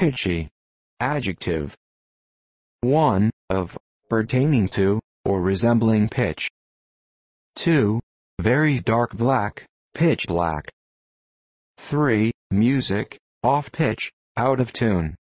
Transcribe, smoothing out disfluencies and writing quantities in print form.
Pitchy. Adjective. 1. Of, pertaining to, or resembling pitch. 2. Very dark black, pitch black. 3. Music, off pitch, out of tune.